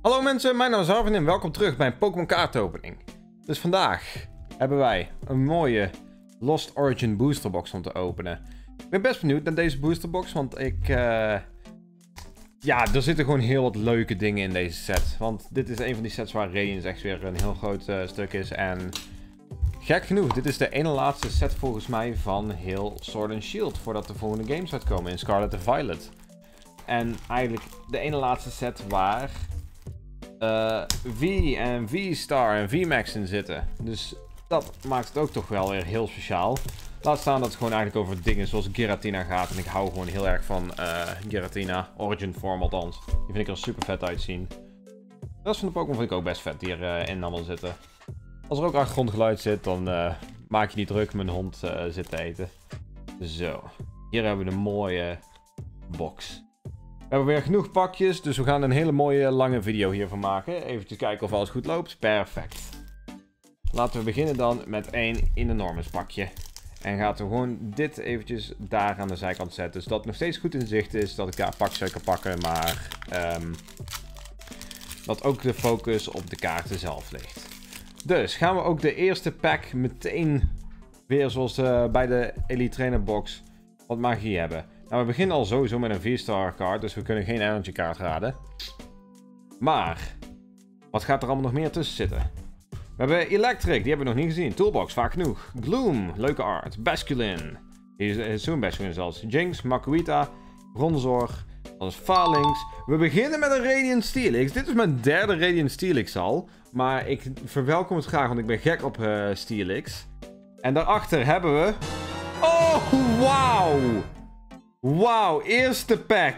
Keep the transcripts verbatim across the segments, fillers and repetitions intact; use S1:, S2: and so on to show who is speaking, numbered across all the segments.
S1: Hallo mensen, mijn naam is Arvin en welkom terug bij een Pokémon kaartopening. Dus vandaag hebben wij een mooie Lost Origin boosterbox om te openen. Ik ben best benieuwd naar deze boosterbox, want ik... Uh... Ja, er zitten gewoon heel wat leuke dingen in deze set. Want dit is een van die sets waar Radiance echt weer een heel groot uh, stuk is. En gek genoeg, dit is de ene laatste set volgens mij van heel Sword and Shield. Voordat de volgende games uitkomen in Scarlet en Violet. En eigenlijk de ene laatste set waar... Uh, V en V-Star en V-Max in zitten. Dus dat maakt het ook toch wel weer heel speciaal. Laat staan dat het gewoon eigenlijk over dingen zoals Giratina gaat. En ik hou gewoon heel erg van uh, Giratina. Origin vorm althans. Die vind ik er super vet uitzien. De rest van de Pokémon vind ik ook best vet die erin uh, allemaal zitten. Als er ook achtergrondgeluid zit, dan uh, maak je niet druk. Mijn hond uh, zit te eten. Zo. Hier hebben we een mooie box. We hebben weer genoeg pakjes, dus we gaan een hele mooie lange video hiervan maken. Even kijken of alles goed loopt. Perfect. Laten we beginnen dan met één enormous pakje. En gaan we gewoon dit eventjes daar aan de zijkant zetten. Zodat het nog steeds goed in zicht is dat ik daar pakjes kan pakken. Maar um, dat ook de focus op de kaarten zelf ligt. Dus gaan we ook de eerste pack meteen weer zoals uh, bij de Elite Trainer box wat magie hebben. Nou, we beginnen al sowieso met een V-Star kaart, dus we kunnen geen energy kaart raden. Maar, wat gaat er allemaal nog meer tussen zitten? We hebben Electric, die hebben we nog niet gezien. Toolbox, vaak genoeg. Gloom, leuke art. Basculin, hier is zo'n Basculin zelfs. Jinx, Makuita, Bronzor, dat is Phalanx. We beginnen met een Radiant Steelix. Dit is mijn derde Radiant Steelix al. Maar ik verwelkom het graag, want ik ben gek op uh, Steelix. En daarachter hebben we... Oh, wauw! Wauw, eerste pack.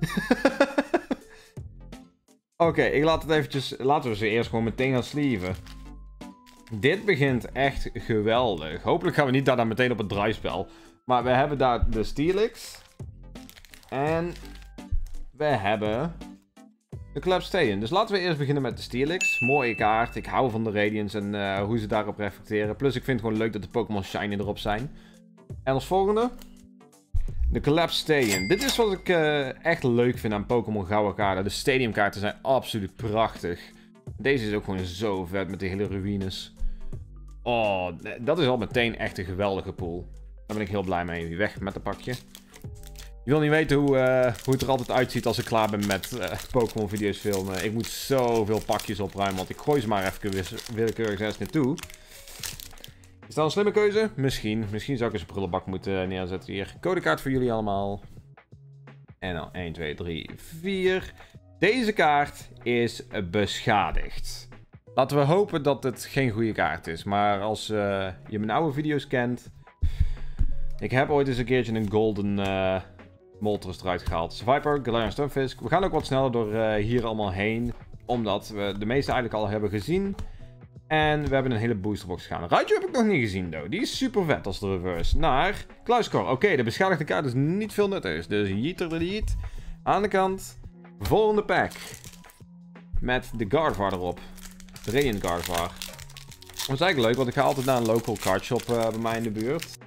S1: Oké, okay, ik laat het eventjes... Laten we ze eerst gewoon meteen gaan sleeven. Dit begint echt geweldig. Hopelijk gaan we niet daar dan meteen op het draaispel. Maar we hebben daar de Steelix. En we hebben de Clapstation. Dus laten we eerst beginnen met de Steelix. Mooie kaart. Ik hou van de Radiance en uh, hoe ze daarop reflecteren. Plus ik vind het gewoon leuk dat de Pokémon Shiny erop zijn. En als volgende... De Clapstation. Dit is wat ik uh, echt leuk vind aan Pokémon Gouden kaarten. De stadiumkaarten zijn absoluut prachtig. Deze is ook gewoon zo vet met die hele ruïnes. Oh, dat is al meteen echt een geweldige pool. Daar ben ik heel blij mee. Weg met dat pakje. Je wil niet weten hoe, uh, hoe het er altijd uitziet als ik klaar ben met uh, Pokémon video's filmen. Ik moet zoveel pakjes opruimen, want ik gooi ze maar even willekeurig ergens naartoe. Is dat een slimme keuze? Misschien. Misschien zou ik eens een prullenbak moeten neerzetten hier. Codekaart voor jullie allemaal. En dan één, twee, drie, vier. Deze kaart is beschadigd. Laten we hopen dat het geen goede kaart is. Maar als uh, je mijn oude video's kent... Ik heb ooit eens een keertje een golden uh, Moltres eruit gehaald. Viper, Galarian Stunfisk. We gaan ook wat sneller door uh, hier allemaal heen. Omdat we de meeste eigenlijk al hebben gezien. En we hebben een hele boosterbox gegaan. Raichu heb ik nog niet gezien, though. Die is super vet als de reverse. Naar Kluiskor. Oké, okay, de beschadigde kaart is niet veel nuttig. Dus yeeter de yeet. Aan de kant. Volgende pack. Met de Gardevoir erop. De Radiant Gardevoir. Dat is eigenlijk leuk, want ik ga altijd naar een local card shop uh, bij mij in de buurt.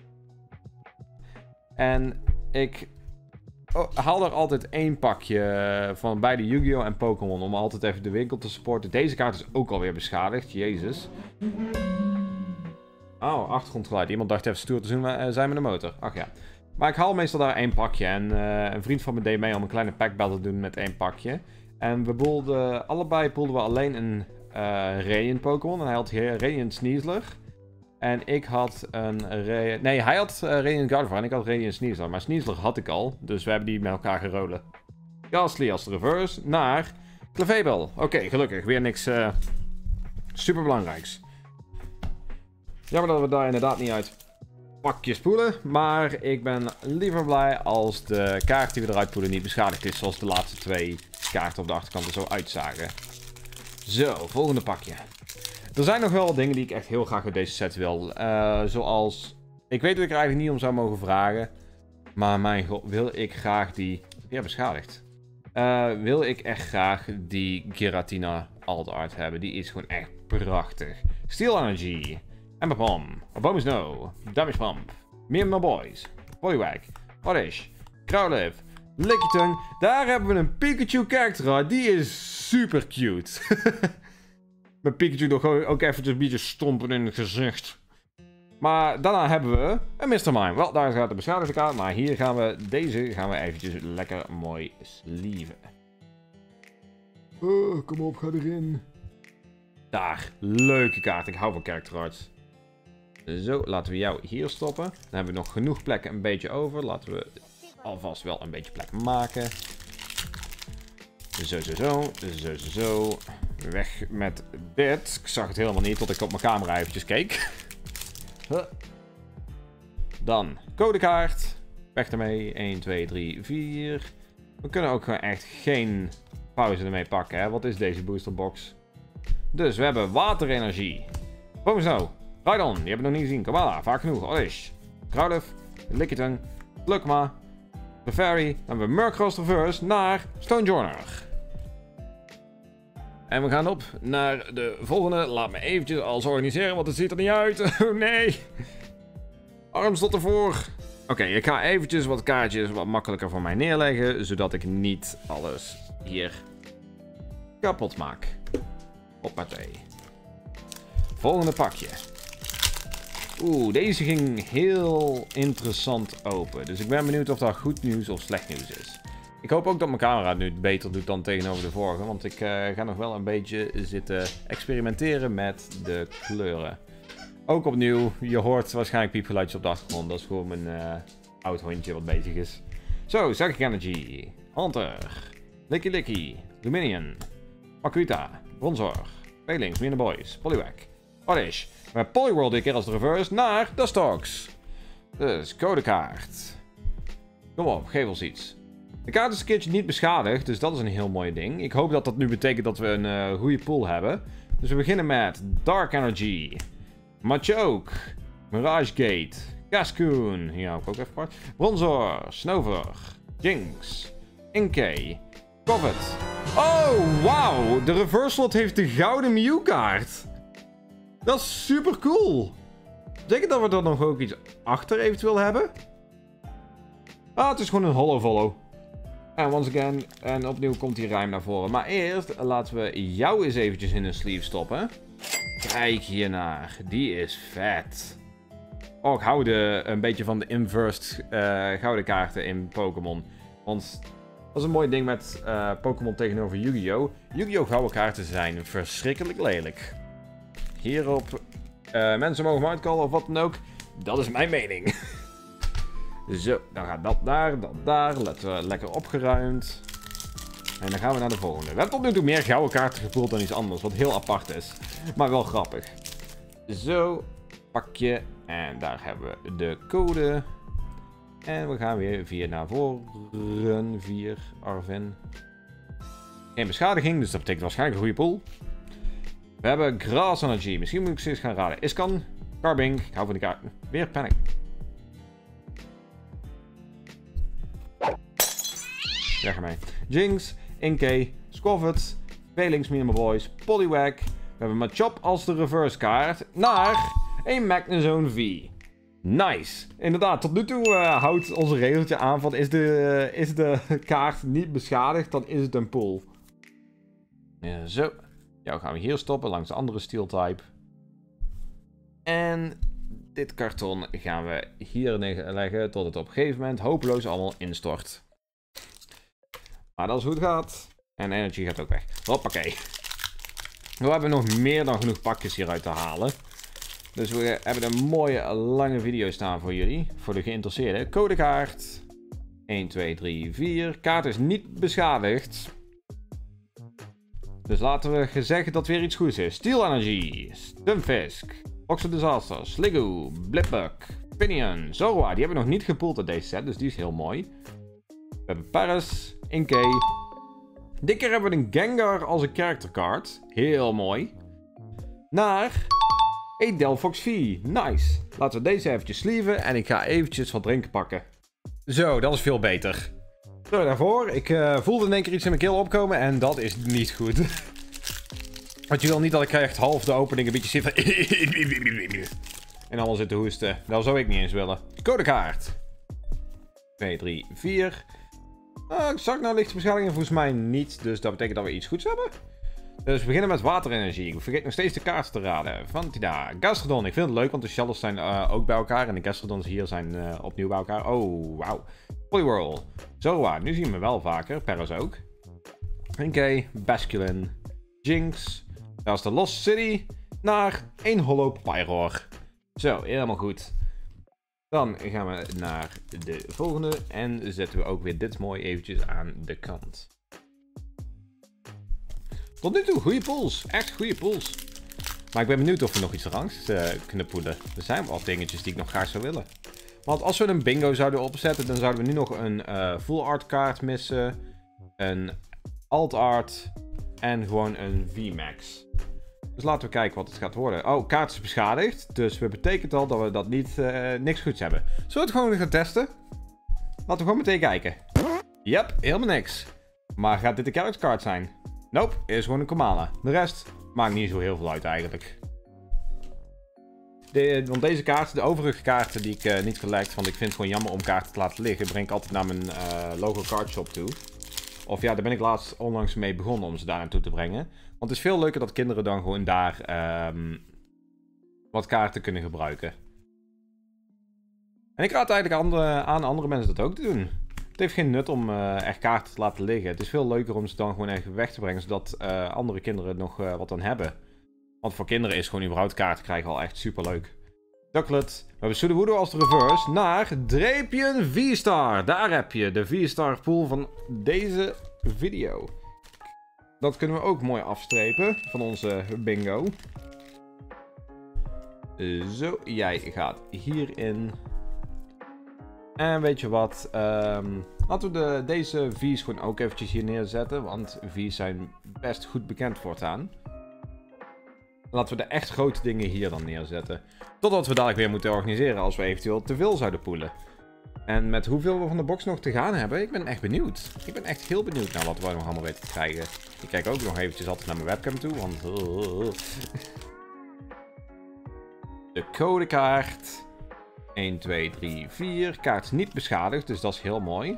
S1: En ik oh, haal er altijd één pakje van beide Yu-Gi-Oh! En Pokémon. Om altijd even de winkel te supporten. Deze kaart is ook alweer beschadigd. Jezus. Oh, achtergrondgeluid. Iemand dacht even stoer te zien, uh, zijn met de motor. Ach ja. Maar ik haal meestal daar één pakje. En uh, een vriend van me deed mee om een kleine packbattle te doen met één pakje. En we poolden, allebei poolden we alleen een uh, Radiant Pokémon. En hij had hier Radiant Sneasler. En ik had een... Re nee, hij had uh, Radiant Gardevoir en ik had Radiant Sneasler. Maar Sneasler had ik al, dus we hebben die met elkaar gerolen. Gastly als de reverse naar Clefable. Oké, okay, gelukkig. Weer niks uh, superbelangrijks. Jammer dat we daar inderdaad niet uit pakjes poelen. Maar ik ben liever blij als de kaart die we eruit poelen niet beschadigd is. Zoals de laatste twee kaarten op de achterkant er zo uitzagen. Zo, volgende pakje. Er zijn nog wel dingen die ik echt heel graag uit deze set wil. Uh, zoals... Ik weet dat ik er eigenlijk niet om zou mogen vragen. Maar mijn god, wil ik graag die... Ja, beschadigd. Uh, wil ik echt graag die Giratina alt art hebben. Die is gewoon echt prachtig. Steel Energy. Ember Bomb. Abomus No. Damage Pump. Me and My Boys. Poliwag. Oddish. Growlithe. Lickitung. Daar hebben we een Pikachu character art. Die is super cute. Met Pikachu nog ook eventjes een beetje stompen in het gezicht. Maar daarna hebben we een mister Mime. Wel, daar gaat de beschadigde kaart. Maar hier gaan we deze gaan we eventjes lekker mooi sleeven. Oh, kom op, ga erin. Daar, leuke kaart. Ik hou van character arts. Zo, laten we jou hier stoppen. Dan hebben we nog genoeg plekken een beetje over. Laten we alvast wel een beetje plek maken. Zo, zo, zo. Zo, zo, zo. Weg met dit. Ik zag het helemaal niet tot ik op mijn camera eventjes keek. Huh. Dan, codekaart. Weg ermee. één, twee, drie, vier. We kunnen ook gewoon echt geen pauze ermee pakken. Hè? Wat is deze boosterbox? Dus we hebben waterenergie. Kom zo. Rhydon, die hebben we nog niet gezien. Kabala, vaak genoeg. Oddish. Growlithe. Lickitung. Glukma. Clefairy. Dan hebben we Murkrow Reverse naar Stonjourner. En we gaan op naar de volgende. Laat me eventjes alles organiseren, want het ziet er niet uit. Oh nee. Arms tot ervoor. Oké, okay, ik ga eventjes wat kaartjes wat makkelijker voor mij neerleggen. Zodat ik niet alles hier kapot maak. Hoppatee. Volgende pakje. Oeh, deze ging heel interessant open. Dus ik ben benieuwd of dat goed nieuws of slecht nieuws is. Ik hoop ook dat mijn camera het nu beter doet dan tegenover de vorige. Want ik uh, ga nog wel een beetje zitten experimenteren met de kleuren. Ook opnieuw, je hoort waarschijnlijk piepgeluidjes op de achtergrond. Dat is gewoon mijn uh, oud hondje wat bezig is. Zo, Psychic Energy. Hunter. Licky Licky. Luminion. Makuita. Bronzor. Failings, Mina Boys. Poliwag. Oddish. Met Poliwhirl dit keer als de reverse naar Dustox. Dus, codekaart. Kom op, geef ons iets. De kaart is een keertje niet beschadigd, dus dat is een heel mooi ding. Ik hoop dat dat nu betekent dat we een uh, goede pool hebben. Dus we beginnen met Dark Energy. Machoke. Mirage Gate. Cascoon. Hier hou ik ook even apart. Bronzor. Snover. Jinx. Inkay. Covet. Oh, wauw. De reverse slot heeft de gouden Mew kaart. Dat is super cool. Betekent dat we er nog ook iets achter eventueel hebben? Ah, het is gewoon een hollow follow. En once again, en opnieuw komt die rijm naar voren. Maar eerst laten we jou eens eventjes in een sleeve stoppen. Kijk hiernaar. Die is vet. Oh, ik hou de, een beetje van de inversed uh, gouden kaarten in Pokémon. Want dat is een mooi ding met uh, Pokémon tegenover Yu-Gi-Oh! Yu-Gi-Oh! Gouden kaarten zijn verschrikkelijk lelijk. Hierop, uh, mensen mogen me uitkallen of wat dan ook. Dat is mijn mening. Zo, dan gaat dat daar, dat daar. Letten we lekker opgeruimd. En dan gaan we naar de volgende. We hebben tot nu toe meer gouden kaarten gepoeld dan iets anders, wat heel apart is. Maar wel grappig. Zo, pakje. En daar hebben we de code. En we gaan weer vier naar voren. vier, Arvin. Geen beschadiging, dus dat betekent waarschijnlijk een goede pool. We hebben Grass Energy. Misschien moet ik steeds gaan raden. Iskan, Carbink. Ik hou van de kaart. Weer Panic. Weg ermee. Jinx, Inkay, Squavit, Failings, Minima Boys, Poliwag. We hebben Machop als de reverse kaart naar een Magnezone V. Nice. Inderdaad, tot nu toe uh, houdt onze regeltje aan van is de, uh, is de kaart niet beschadigd, dan is het een pool. Ja, zo. Jou gaan we hier stoppen langs de andere steel type. En dit karton gaan we hier neerleggen tot het op een gegeven moment hopeloos allemaal instort. Maar dat is hoe het gaat. En energy gaat ook weg. Hoppakee. We hebben nog meer dan genoeg pakjes hieruit te halen. Dus we hebben een mooie lange video staan voor jullie. Voor de geïnteresseerden. Codekaart. één, twee, drie, vier. Kaart is niet beschadigd. Dus laten we zeggen dat weer iets goeds is. Steel Energy. Stunfisk. Oxo Disaster. Sliggoo. Blipbug. Pinion. Zorua. Die hebben we nog niet gepoeld uit deze set. Dus die is heel mooi. We hebben Paris. Inkay. Dit keer hebben we een Gengar als een character card. Heel mooi. Naar een Delphox V. Nice. Laten we deze eventjes sleeven. En ik ga eventjes wat drinken pakken. Zo, dat is veel beter. Zo, daarvoor. Ik uh, voelde in één keer iets in mijn keel opkomen. En dat is niet goed. Want je wil niet dat ik echt half de opening een beetje zit van... en allemaal zit te hoesten. Dat zou ik niet eens willen. Codekaart. twee, drie, vier. Uh, zag nou lichte beschadigingen? Volgens mij niet. Dus dat betekent dat we iets goeds hebben. Dus we beginnen met waterenergie. Ik vergeet nog steeds de kaart te raden. Fantida. Gastrodon. Ik vind het leuk, want de shells zijn uh, ook bij elkaar. En de Gastrodons hier zijn uh, opnieuw bij elkaar. Oh, wauw. Poliwhirl. Zorua. Nu zien we wel vaker. Paras ook. Oké. Okay. Basculin. Jinx. Dat is de Lost City. Naar één Hollow Pyroar. Zo, helemaal goed. Dan gaan we naar de volgende. En zetten we ook weer dit mooi eventjes aan de kant. Tot nu toe, goede pools. Echt goede pools. Maar ik ben benieuwd of we nog iets rangs uh, kunnen poelen. Er zijn wel dingetjes die ik nog graag zou willen. Want als we een bingo zouden opzetten, dan zouden we nu nog een uh, full art kaart missen. Een alt art. En gewoon een V max. Dus laten we kijken wat het gaat worden. Oh, kaart is beschadigd. Dus dat betekent al dat we dat niet, uh, niks goeds hebben. Zullen we het gewoon gaan testen? Laten we gewoon meteen kijken. Yep, helemaal niks. Maar gaat dit de character card zijn? Nope, is gewoon een Komala. De rest maakt niet zo heel veel uit eigenlijk. De, want deze kaarten, de overige kaarten die ik uh, niet collect, want ik vind het gewoon jammer om kaarten te laten liggen, breng ik altijd naar mijn uh, local card shop toe. Of ja, daar ben ik laatst onlangs mee begonnen om ze daar naartoe te brengen. Want het is veel leuker dat kinderen dan gewoon daar um, wat kaarten kunnen gebruiken. En ik raad eigenlijk andere, aan andere mensen dat ook te doen. Het heeft geen nut om uh, echt kaarten te laten liggen. Het is veel leuker om ze dan gewoon echt weg te brengen, zodat uh, andere kinderen nog uh, wat aan hebben. Want voor kinderen is gewoon überhaupt kaarten krijgen al echt super leuk. Ducklet. We hebben Sudowoodo als de reverse naar Drapion V-Star. Daar heb je de V-Star pool van deze video. Dat kunnen we ook mooi afstrepen van onze bingo. Zo, jij gaat hierin. En weet je wat, um, laten we de, deze V's gewoon ook eventjes hier neerzetten, want V's zijn best goed bekend voortaan. Laten we de echt grote dingen hier dan neerzetten. Totdat we dadelijk weer moeten organiseren als we eventueel te veel zouden poelen. En met hoeveel we van de box nog te gaan hebben, ik ben echt benieuwd. Ik ben echt heel benieuwd naar wat we nog allemaal weten te krijgen. Ik kijk ook nog eventjes altijd naar mijn webcam toe, want... De codekaart. een, twee, drie, vier. Kaart is niet beschadigd, dus dat is heel mooi.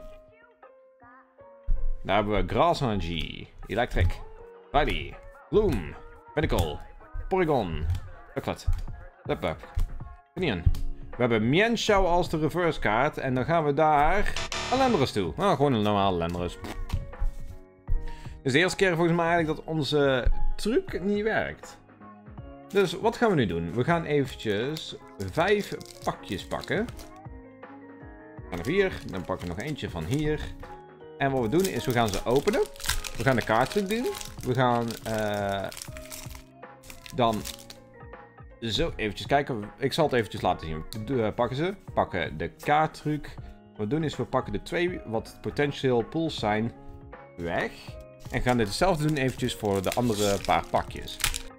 S1: Daar hebben we Grass Energy, Electric, Riley, Bloom, Pinnacle, Porygon, Ducklet, Lipbuck, Pinion. We hebben Mienshao als de reverse kaart en dan gaan we daar Alandros toe. Nou, gewoon een normale Alandros. Dus de eerste keer volgens mij eigenlijk dat onze truc niet werkt. Dus wat gaan we nu doen? We gaan eventjes vijf pakjes pakken. We gaan er vier. Dan pakken we nog eentje van hier. En wat we doen is we gaan ze openen. We gaan de kaarttruc doen. We gaan uh, dan zo eventjes kijken. Ik zal het eventjes laten zien. We pakken ze. We pakken de kaarttruc. Wat we doen is we pakken de twee wat potentieel pools zijn weg. En gaan dit hetzelfde doen eventjes voor de andere paar pakjes.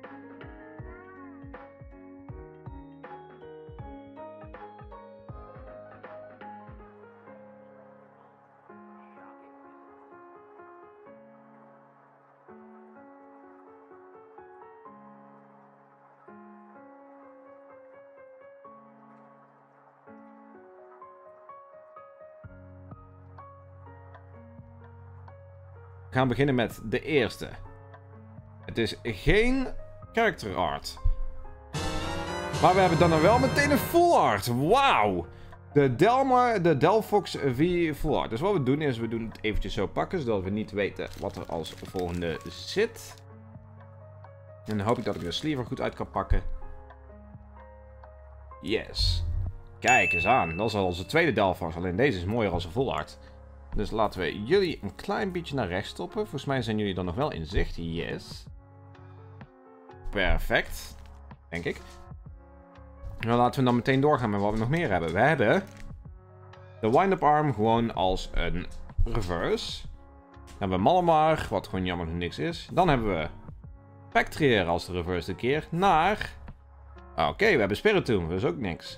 S1: We gaan beginnen met de eerste. Het is geen character art. Maar we hebben dan wel meteen een full art. Wauw! De Delmar, de Delphox V full art. Dus wat we doen is, we doen het eventjes zo pakken, zodat we niet weten wat er als volgende zit. En dan hoop ik dat ik de sleeve goed uit kan pakken. Yes. Kijk eens aan. Dat is al onze tweede Delphox. Alleen deze is mooier als een full art. Dus laten we jullie een klein beetje naar rechts stoppen. Volgens mij zijn jullie dan nog wel in zicht. Yes. Perfect. Denk ik. Nou, laten we dan meteen doorgaan met wat we nog meer hebben. We hebben de wind-up arm gewoon als een reverse. Dan hebben we Malamar, wat gewoon jammer nog niks is. Dan hebben we Pectrier als de reverse de keer naar... Oké, okay, we hebben Spiritomb, dat is ook niks.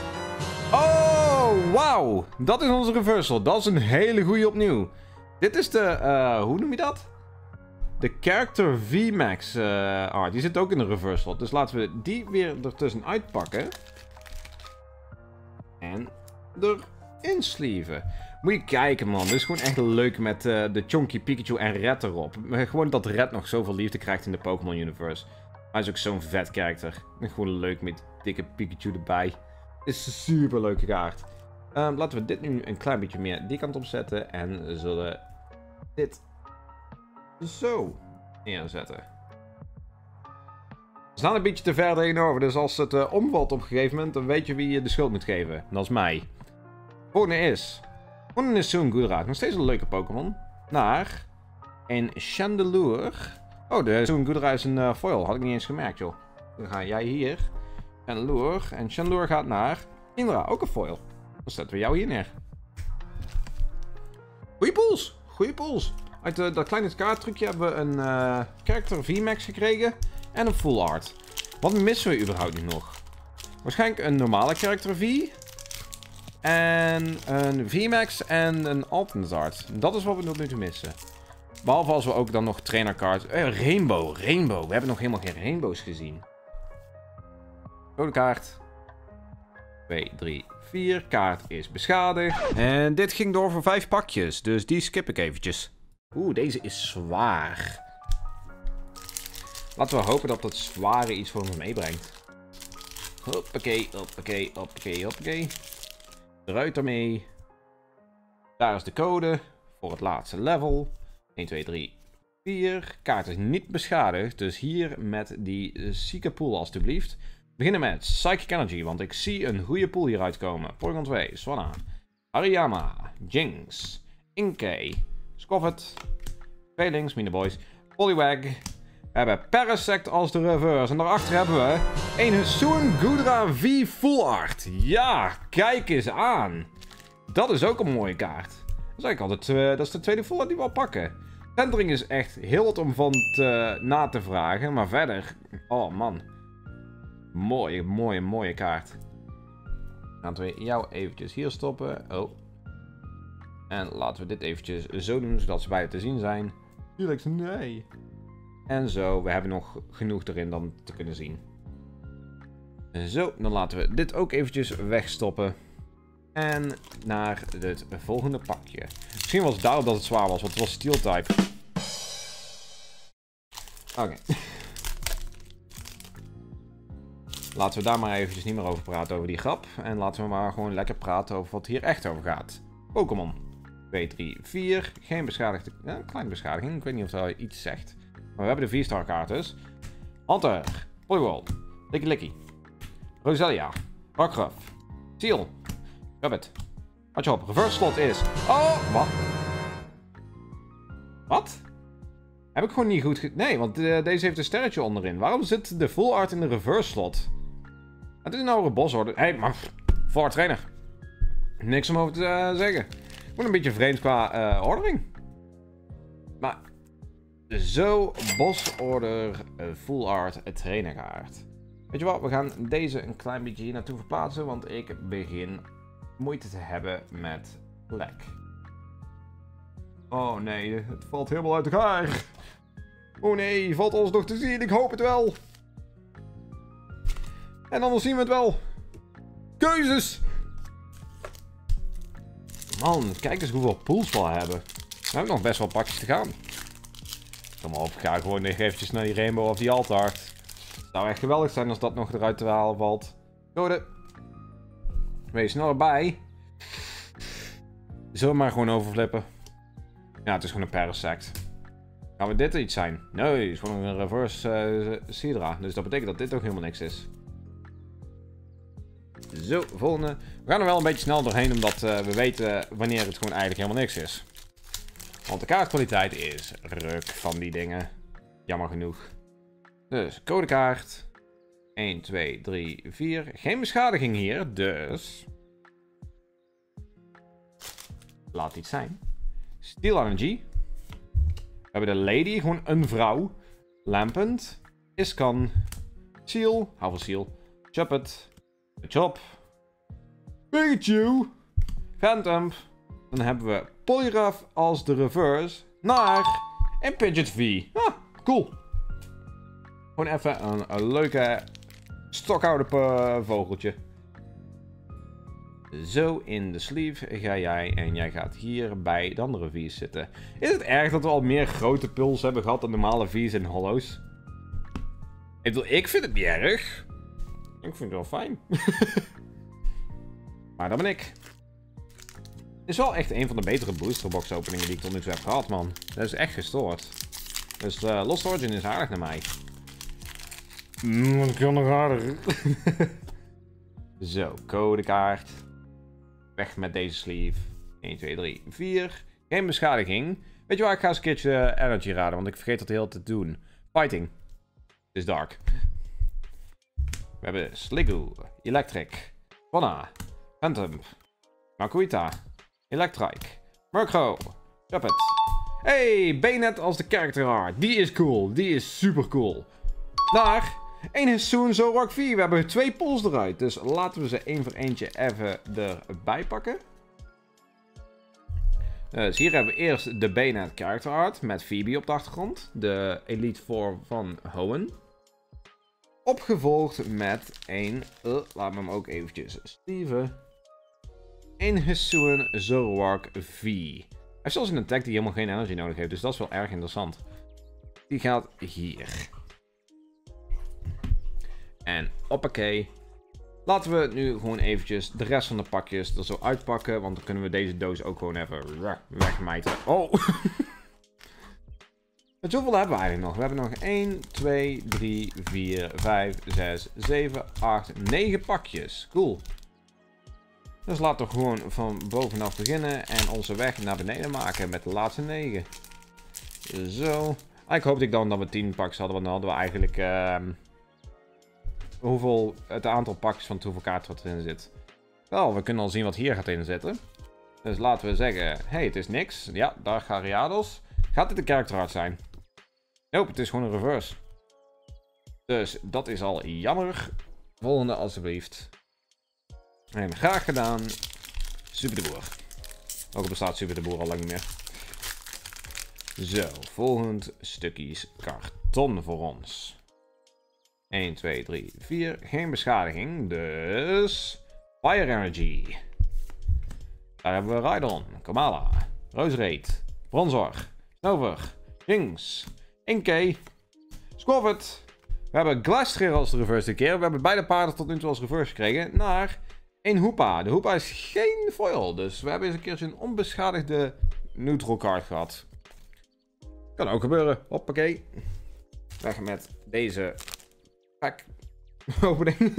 S1: Oh, wauw. Dat is onze reversal. Dat is een hele goede opnieuw. Dit is de, uh, hoe noem je dat? De Character V max uh, art. Die zit ook in de reversal. Dus laten we die weer ertussen uitpakken. En erin sleeven. Moet je kijken, man. Dit is gewoon echt leuk met uh, de Chonky Pikachu en Red erop. Gewoon dat Red nog zoveel liefde krijgt in de Pokémon Universe. Hij is ook zo'n vet karakter. Gewoon leuk met dikke Pikachu erbij. Is een super leuke kaart. Um, laten we dit nu een klein beetje meer die kant op zetten. En we zullen dit zo neerzetten. We staan een beetje te ver tegenover. Dus als het uh, omvalt op een gegeven moment, dan weet je wie je de schuld moet geven. En dat is mij. Volgende is... Volgende is zo'n Goodra. Nog steeds een leuke Pokémon. Naar... een Chandelure. Oh, de zo'n Goodra is een uh, foil. Had ik niet eens gemerkt, joh. Dan ga jij hier. Chandelure. En Chandelure gaat naar... Indra, ook een foil. Dan zetten we jou hier neer. Goeie pools. Goeie pools. Uit uh, dat kleine kaarttrucje hebben we een uh, character V MAX gekregen. En een full art. Wat missen we überhaupt nu nog? Waarschijnlijk een normale character V. En een V MAX en een alternate art. Dat is wat we nog nu te missen. Behalve als we ook dan nog trainerkaart... Eh, Rainbow, Rainbow. We hebben nog helemaal geen Rainbows gezien. Rode kaart. twee, drie, vier. Kaart is beschadigd. En dit ging door voor vijf pakjes. Dus die skip ik eventjes. Oeh, deze is zwaar. Laten we hopen dat dat zware iets voor me meebrengt. Hoppakee, hoppakee, hoppakee, hoppakee. Eruit ermee. Daar is de code voor het laatste level. een, twee, drie, vier. Kaart is niet beschadigd. Dus hier met die zieke pool alstublieft. We beginnen met Psychic Energy. Want ik zie een goede pool hieruit komen. Porygon twee, Swanna. Hariyama. Jinx. Inkay. Scoffet. Phalanx, Boys. Poliwag. We hebben Parasect als de reverse. En daarachter hebben we een Hisuian Goodra V Full Art. Ja, kijk eens aan. Dat is ook een mooie kaart. Dat is eigenlijk altijd, uh, dat is de tweede full art die we al pakken. Centering is echt heel wat om van te, na te vragen. Maar verder, oh man. Mooie, mooie, mooie kaart. Laten we jou eventjes hier stoppen. Oh. En laten we dit eventjes zo doen, zodat ze beide te zien zijn. Felix, nee. En zo, we hebben nog genoeg erin dan te kunnen zien. Zo, dan laten we dit ook eventjes wegstoppen. En naar het volgende pakje. Misschien was het daarom dat het zwaar was, want het was steel type. Oké. Okay. Laten we daar maar eventjes niet meer over praten, over die grap. En laten we maar gewoon lekker praten over wat hier echt over gaat. Pokémon. twee, drie, vier. Geen beschadigde... Ja, een kleine beschadiging. Ik weet niet of dat iets zegt. Maar we hebben de vier star kaart dus. Hunter. Poliwhirl. Licky Licky. Roselia. Rockruff. Seal. Rabbit. Watch op. Reverse slot is... Oh, wat? Wat? Heb ik gewoon niet goed ge... Nee, want uh, deze heeft een sterretje onderin. Waarom zit de full art in de reverse slot? Het is nou een bosorder. Hé, hey, maar... Voor trainer. Niks om over te uh, zeggen. Gewoon een beetje vreemd qua uh, ordering. Maar... Zo, bosorder, uh, full art, trainerkaart. Weet je wat, we gaan deze een klein beetje hier naartoe verplaatsen. Want ik begin moeite te hebben met plek. Oh nee, het valt helemaal uit elkaar. Oh nee, valt ons nog te zien, ik hoop het wel. En anders zien we het wel. Keuzes! Man, kijk eens hoeveel pools we al hebben. We hebben nog best wel pakjes te gaan. Kom maar op, ga gewoon eventjes naar die Rainbow of die Altar. Het zou echt geweldig zijn als dat nog eruit te halen valt. Code. Wees snel erbij. Zullen we maar gewoon overflippen? Ja, het is gewoon een Parasect. Gaan we dit iets zijn? Nee, het is gewoon een reverse uh, Sidra. Dus dat betekent dat dit ook helemaal niks is. Zo, volgende. We gaan er wel een beetje snel doorheen, omdat uh, we weten wanneer het gewoon eigenlijk helemaal niks is. Want de kaartkwaliteit is ruk van die dingen. Jammer genoeg. Dus, codekaart. een, twee, drie, vier. Geen beschadiging hier, dus... Laat iets zijn. Steel Energy. We hebben de Lady, gewoon een vrouw. Lampent. Iscan. Seal. Hou van Seal. Chuppet. Chop. Pikachu. Phantom. Dan hebben we Poliwrath als de reverse naar een Pidget V. Ah, cool. Gewoon even een, een leuke stokhouden vogeltje. Zo, in de sleeve ga jij en jij gaat hier bij de andere V's zitten. Is het erg dat we al meer grote puls hebben gehad dan normale V's en hollows? Ik bedoel, ik vind het niet erg. Ik vind het wel fijn. Maar dat ben ik. Het is wel echt een van de betere boosterbox openingen die ik tot nu toe heb gehad, man. Dat is echt gestoord. Dus uh, Lost Origin is aardig naar mij. Mmm, ik kan nog harder. Zo, codekaart. Weg met deze sleeve. één, twee, drie, vier. Geen beschadiging. Weet je waar, ik ga eens een keertje energy raden, want ik vergeet dat heel te doen. Fighting. Het is dark. We hebben Sliggoo, Electric, Fonna, Phantom, Makuita, Electrike, Murkrow, Puppet. Hey, Bayonet als de character art. Die is cool. Die is super cool. Daar. Eén Hisuian Zoroark V. We hebben twee pools eruit. Dus laten we ze één voor eentje even erbij pakken. Dus hier hebben we eerst de Bayonet character art met Phoebe op de achtergrond. De Elite Four van Hoenn. Opgevolgd met een... Uh, laat me hem ook eventjes Steven. Een Hisuian Zoroark V. Hij heeft zelfs een attack die helemaal geen energy nodig heeft. Dus dat is wel erg interessant. Die gaat hier. En hoppakee. Laten we nu gewoon eventjes de rest van de pakjes er zo uitpakken. Want dan kunnen we deze doos ook gewoon even wegmijten. Oh! Met zoveel hebben we eigenlijk nog. We hebben nog één, twee, drie, vier, vijf, zes, zeven, acht, negen pakjes. Cool. Dus laten we gewoon van bovenaf beginnen en onze weg naar beneden maken met de laatste negen. Zo. Ik hoopte ik dan dat we tien pakjes hadden, want dan hadden we eigenlijk... Uh, hoeveel, het aantal pakjes van het hoeveel kaarten wat erin zit. Wel, we kunnen al zien wat hier gaat inzitten. Dus laten we zeggen, hé, hey, het is niks. Ja, daar gaat Riados. Gaat dit een character art zijn? Nope, het is gewoon een reverse. Dus dat is al jammer. Volgende alsjeblieft. En graag gedaan. Super de Boer. Ook al bestaat Super de Boer al lang niet meer. Zo, volgend stukjes karton voor ons. één, twee, drie, vier. Geen beschadiging, dus... Fire Energy. Daar hebben we Rhydon, Komala, Roserade, Bronzor, Snover, Jinx, Inkay, Squavit. We hebben Glastrier als de reverse dit keer. We hebben beide paarden tot nu toe als reverse gekregen naar een Hoopa. De Hoopa is geen foil, dus we hebben eens een keertje een onbeschadigde neutral card gehad. Kan ook gebeuren. Hoppakee. Weg met deze pack opening.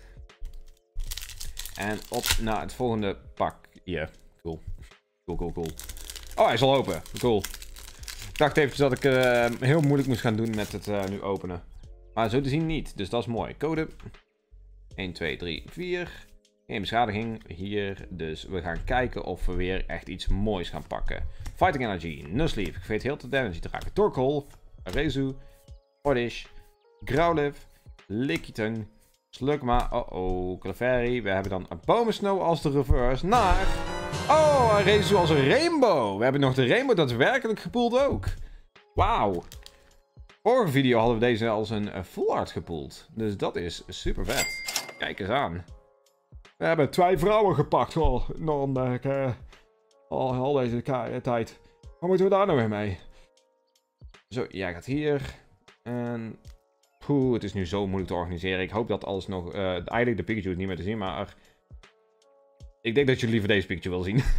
S1: En op naar het volgende pakje. Cool. Cool, cool, cool. Oh, hij is al open. Cool. Ik dacht eventjes dat ik uh, heel moeilijk moest gaan doen met het uh, nu openen. Maar zo te zien niet. Dus dat is mooi. Code. één, twee, drie, vier. Geen beschadiging hier. Dus we gaan kijken of we weer echt iets moois gaan pakken. Fighting Energy. Nuzleaf. Ik weet heel te damage te raken. Torkoal. Arezu. Oddish. Growlithe. Lickitung. Slugma. Oh oh. Clefairy. We hebben dan een Abomasnow als de reverse. Naar... Oh, Arezu als een Rainbow. We hebben nog de Rainbow daadwerkelijk gepoeld ook. Wauw. Vorige video hadden we deze als een full art gepoeld. Dus dat is super vet. Kijk eens aan. We hebben twee vrouwen gepakt al, al, uh, al, al deze tijd. Wat moeten we daar nou weer mee? Zo, jij gaat hier. En... Poeh, het is nu zo moeilijk te organiseren. Ik hoop dat alles nog... Uh, eigenlijk de Pikachu is niet meer te zien, maar... Ik denk dat jullie liever deze Pikachu wil zien.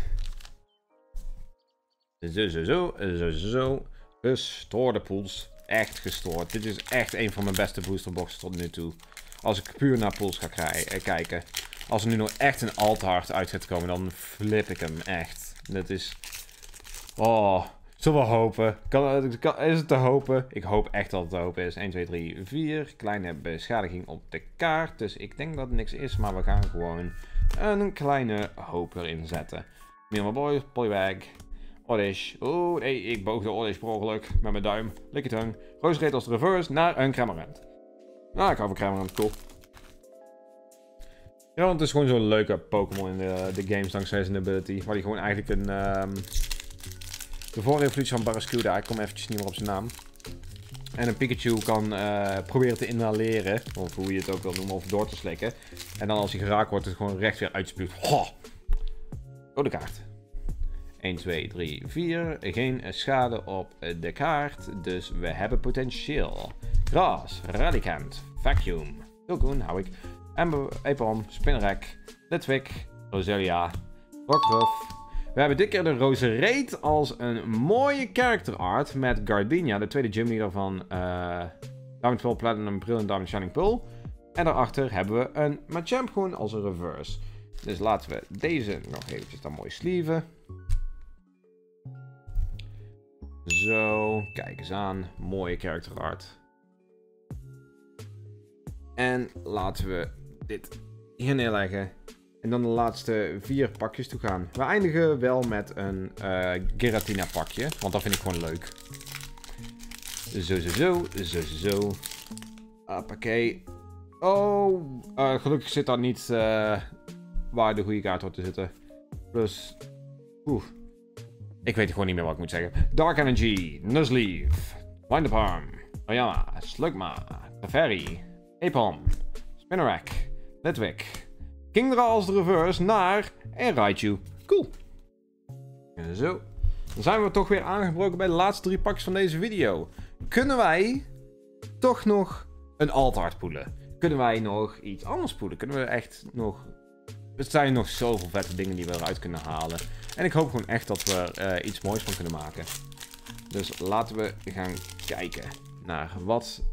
S1: Zo, zo, zo. Zo, zo, zo. Gestoorde pools. Echt gestoord. Dit is echt een van mijn beste boosterboxen tot nu toe. Als ik puur naar pools ga kijken. Als er nu nog echt een Althard uit gaat komen, dan flip ik hem echt. Dat is... Oh, zullen we hopen? Kan, kan, is het te hopen? Ik hoop echt dat het te hopen is. één, twee, drie, vier. Kleine beschadiging op de kaart. Dus ik denk dat het niks is, maar we gaan gewoon een kleine hoop erin zetten. Meow Boy, Poliwag, Oddish. Oeh, nee, ik boog de Oddish per ongeluk met mijn duim. Lickitung. Roserade als reverse naar een Cramorant. Nou, ik hou van Cramorant, cool. Ja, want het is gewoon zo'n leuke Pokémon in de, de games dankzij zijn ability. Waar hij gewoon eigenlijk een... Um, de vorige evolutie van Barraskewda, ik kom eventjes niet meer op zijn naam. En een Pikachu kan uh, proberen te inhaleren. Of hoe je het ook wil noemen. Of door te slikken. En dan als hij geraakt wordt, het gewoon recht weer uitspuugt. Ho! Rode kaart. een, twee, drie, vier. Geen schade op de kaart. Dus we hebben potentieel. Gras, Radicant, Vacuum, Silcoon, hou ik. Ember, Aipom, Spinarak, Litwick, Roselia, Rockruff. We hebben dit keer de Roserade als een mooie character art met Gardenia, de tweede gymleader van uh, Diamond Pearl, Platinum, Brilliant Diamond, Shining Pearl. En daarachter hebben we een Machamp gewoon als een reverse. Dus laten we deze nog eventjes dan mooi sleeven. Zo, kijk eens aan. Mooie character art. En laten we dit hier neerleggen. En dan de laatste vier pakjes toe gaan. We eindigen wel met een uh, Giratina pakje. Want dat vind ik gewoon leuk. Zo, zo, zo. Zo, zo, zo. Hoppakee. Oh. Uh, gelukkig zit daar niet uh, waar de goede kaart hoort te zitten. Plus. Oeh. Ik weet gewoon niet meer wat ik moet zeggen. Dark Energy. Nuzleaf. Winduparm. Oyama. Slugma. Teferi. Aipom. Spinarak. Litwick. Kingdra als de reverse naar en Raichu. Cool. En zo. Dan zijn we toch weer aangebroken bij de laatste drie pakjes van deze video. Kunnen wij toch nog een Altart poelen? Kunnen wij nog iets anders poelen? Kunnen we echt nog... Er zijn nog zoveel vette dingen die we eruit kunnen halen. En ik hoop gewoon echt dat we er uh, iets moois van kunnen maken. Dus laten we gaan kijken naar wat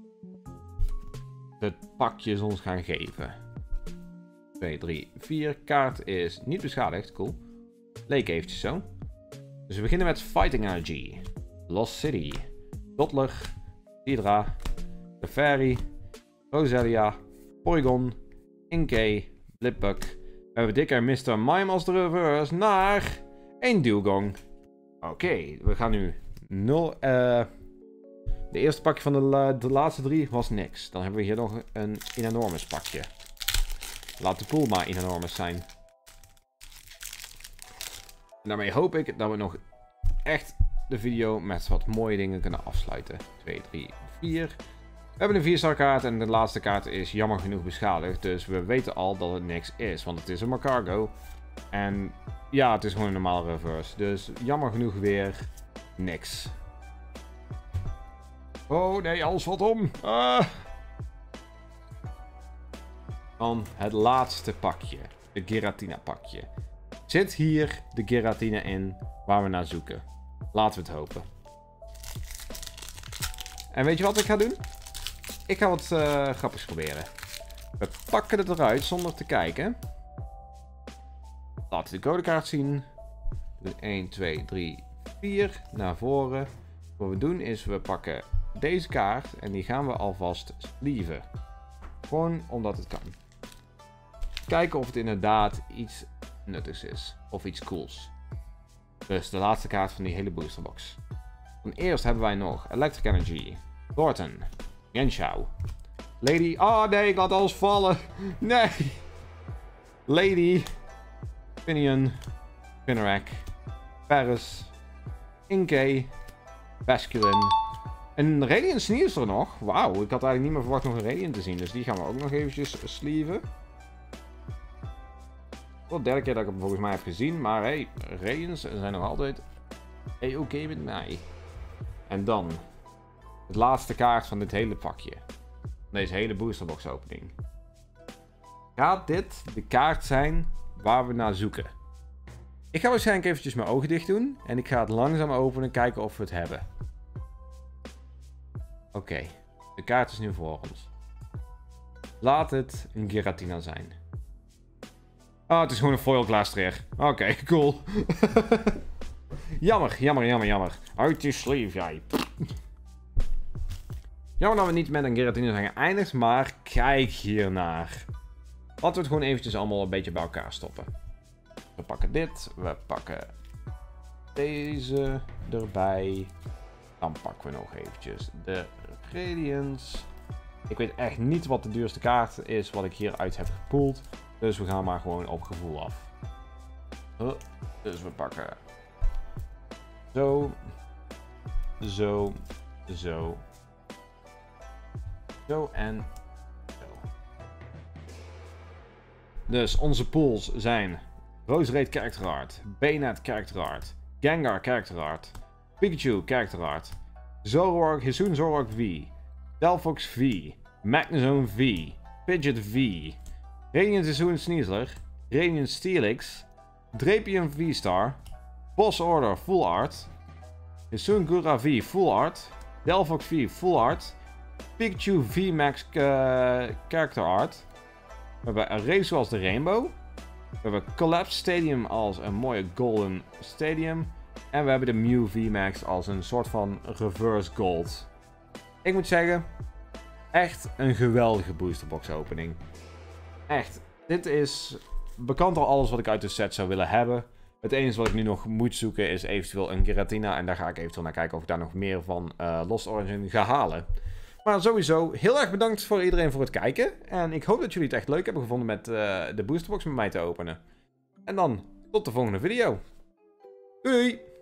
S1: de pakjes ons gaan geven. twee, drie, vier. Kaart is niet beschadigd. Cool. Leek eventjes zo. Dus we beginnen met Fighting Energy. Lost City. Dottler. Hydra. Teferi. Roselia. Porygon. Inkay. Blipbug. We hebben dit keer mister Mime als de reverse naar een Dewgong. Oké, okay, we gaan nu nul. Uh, de eerste pakje van de, la de laatste drie was niks. Dan hebben we hier nog een enormous pakje. Laat de pool maar enormous zijn. En daarmee hoop ik dat we nog echt de video met wat mooie dingen kunnen afsluiten. twee, drie, vier. We hebben een vier star kaart en de laatste kaart is jammer genoeg beschadigd. Dus we weten al dat het niks is, want het is een Magcargo. En ja, het is gewoon een normale reverse. Dus jammer genoeg weer niks. Oh nee, alles valt om. Ah. Dan het laatste pakje. De Giratina pakje. Zit hier de Giratina in waar we naar zoeken? Laten we het hopen. En weet je wat ik ga doen? Ik ga wat uh, grappigs proberen. We pakken het eruit zonder te kijken. Laten we de codekaart zien. een, twee, drie, vier naar voren. Wat we doen is we pakken deze kaart en die gaan we alvast sleeven. Gewoon omdat het kan. Kijken of het inderdaad iets nuttigs is. Of iets cools. Dus de laatste kaart van die hele boosterbox. Dan eerst hebben wij nog Electric Energy. Thornton. Genshou. Lady. Oh nee, ik laat alles vallen. Nee. Lady. Pinion. Spinarak. Paris. Inkay. Basculin. En Radiant Sneer is er nog. Wauw, ik had eigenlijk niet meer verwacht nog een Radiant te zien. Dus die gaan we ook nog eventjes sleeven. Voor de derde keer dat ik hem volgens mij heb gezien. Maar hey, Radiants zijn nog altijd hey, oké okay met mij. En dan het laatste kaart van dit hele pakje. Deze hele boosterbox opening. Gaat dit de kaart zijn waar we naar zoeken? Ik ga waarschijnlijk eventjes mijn ogen dicht doen. En ik ga het langzaam openen en kijken of we het hebben. Oké, okay, de kaart is nu voor ons. Laat het een Giratina zijn. Ah, oh, het is gewoon een foil glastrier. Oké, okay, cool. Jammer, jammer, jammer, jammer. Uit je sleeve, jij. Jammer dat we niet met een Giratina zijn geëindigd, maar kijk hiernaar. Laten we het gewoon eventjes allemaal een beetje bij elkaar stoppen. We pakken dit, we pakken deze erbij. Dan pakken we nog eventjes de Radiance. Ik weet echt niet wat de duurste kaart is wat ik hieruit heb gepoeld. Dus we gaan maar gewoon op gevoel af. Dus we pakken zo, zo, zo, Zo en zo. Dus onze pools zijn Rose Raid Character Art, Bayonet Character Art, Gengar Character Art, Pikachu Character Art, Zoroark, Hisuian Zoroark V, Delphox V, Magnezone V, Pidgeot V, Radiant Hisuian Sneasler, Radiant Steelix, Drapion V-Star, Boss Order Full Art, Hisuian Gura V Full Art, Delphox V Full Art, Pikachu V Max uh, Character Art. We hebben Arezu als de Rainbow. We hebben Collapse Stadium als een mooie Golden Stadium. En we hebben de Mew V Max als een soort van Reverse Gold. Ik moet zeggen, echt een geweldige boosterbox opening. Echt, dit is bekend al alles wat ik uit de set zou willen hebben. Het enige wat ik nu nog moet zoeken is eventueel een Giratina. En daar ga ik eventueel naar kijken of ik daar nog meer van uh, Lost Origin ga halen. Maar sowieso, heel erg bedankt voor iedereen voor het kijken. En ik hoop dat jullie het echt leuk hebben gevonden met uh, de boosterbox met mij te openen. En dan, tot de volgende video. Doei!